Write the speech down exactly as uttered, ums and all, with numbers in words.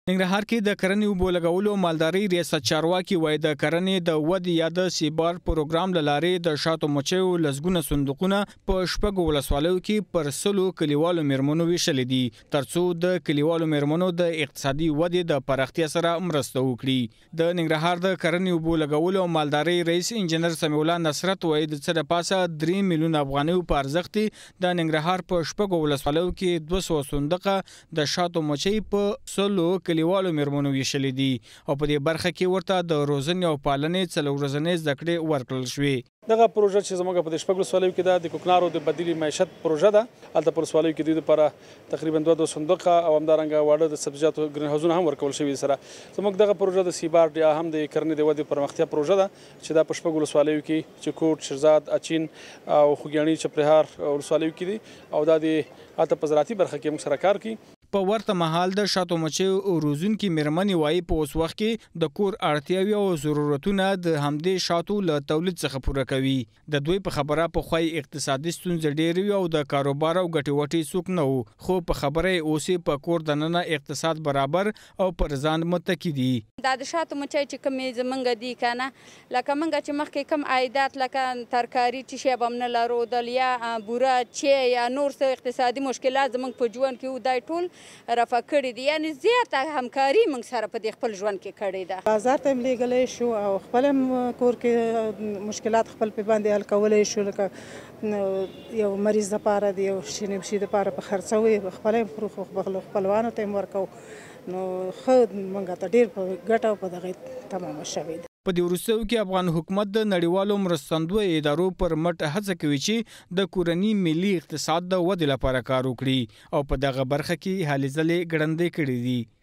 ننګرهار کې د کرنې اوبو لګولو مالداري ریاست چارواکي وایي د کرنې د ودې یا د سیبار پروګرام له لارې د شاتو مچیو لسګونه صندوقونه په شپږو ولسوالیو کې پر سلو کلیوالو میرمنو ویشل دي ترڅو د کلیوالو میرمنو د اقتصادي ودې د پراختیا سره مرسته وکړي. د ننګرهار د کرنې اوبو لګولو او مالداري رئیس انجنیر سمیع الله نصرت وایي د څه د پاسه درې میلیون افغانیو په ارزښت د ننګرهار په شپږو ولسوالیو کې دوه سوه صندوقه د شاتو مچۍ په سلو کلیوالو میرمنو ویشلې دي او په دې برخه کې ورته د روزنې او پالنې څلور ورځنۍ زده کړې ورکړل شوې. دغه پروژه چې زموږ په شپږ ولسوالیو کې ده د کوکنارو د بدیلي معیشت پروژه ده. هلته په ولسوالیو کې دوی لپاره تقریبا دوه دوه صندوقه او همدارنګه واړه د سبزیجاتو ګرین هاوزونه هم ورکول شوي. سره زموږ دغه پروژه د سیبار یا هم د کرنې د ودې پرمختیا پروژه ده چې دا په شپږ ولسوالیو کې چې کوټ، شیرزاد، اچین او خوږیاڼي، چپرهار ولسوالیو کې دي او دا د هلته په زراعتي برخه کې موږ سره کار کوي. په ورته مهال د شاتو مچیو روزونکي میرمنې وایي په اوس وخت کې د کور اړتیاوې او ضرورتونه د همدې شاتو له تولید څخه پوره کوي. د دوی په خبره پخوای اقتصادي ستونزې ډېرې وي او د کاروبار او ګټې وټې څوک نه وو، خو په خبره یې اوس په کور دننه اقتصاد برابر او پر ځان متکی دي. دا د شاتو مچۍ چې کومې زمونږ دي که نه لکه موږ چې مخکې کوم عایدات لکه ترکاري چې شی به هم نه لرو دل یا بوره چې یا نور څه اقتصادي مشکلات زموږ په ژوند کې دا ټول رفع کړي دي. یعنې زیاته همکاري موږ سره په دې خپل ژوند کې کړې ده. بازار ته هم لیږلی شو او خپل هم کور کې مشکلات خپل په باندې حل کولی شو. لکه یو مریض دپاره د یو شي نبشي دپاره په خرڅوي خپله هم خورو خپلوانو ته هم ورکوو نو ښه موږ ته ډېر په ګټه او په دغې تمامه شوې ده. په دې وروستیو کې افغان حکومت د نړیوالو مرستندویو ادارو پر مټ هڅه کوي چې د کورني ملي اقتصاد د ودې لپاره کار وکړي او په دغه برخه کې هلې ځلې ګړندۍ کړي دي.